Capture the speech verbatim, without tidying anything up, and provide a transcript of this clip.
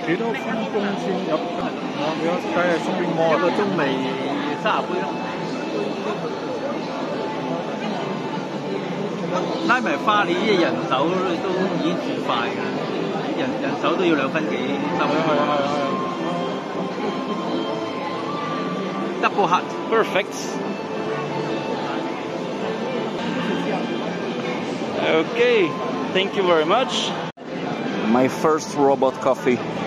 幾多分鐘先入？我如果梗係 shopping mall 一個鐘咪三十杯咯。拉埋花，你啲人手都已經煮快㗎，人人手都要兩分幾三分。係啊係啊係啊。Double hot. Perfect. Okay, thank you very much. My first robot coffee.